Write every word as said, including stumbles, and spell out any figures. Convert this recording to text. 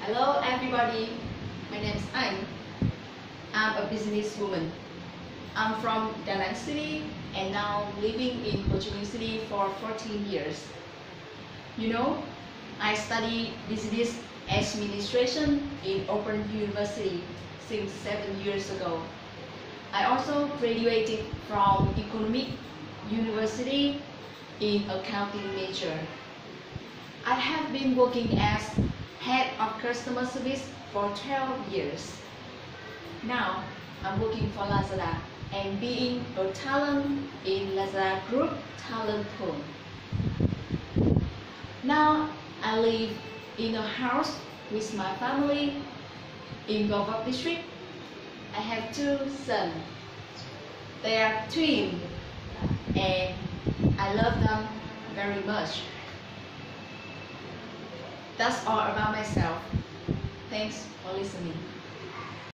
Hello everybody, my name is Anh. I'm a businesswoman. I'm from Da Nang City and now living in Ho Chi Minh City for fourteen years. You know, I study business administration in Open University since seven years ago. I also graduated from Economic University in accounting major. I have been working as head of customer service for twelve years. Now, I'm working for Lazada and being a talent in Lazada Group Talent Pool. Now, I live in a house with my family in Gò Vấp district. I have two sons. They are twins and I love them very much. That's all about myself. Thanks for listening.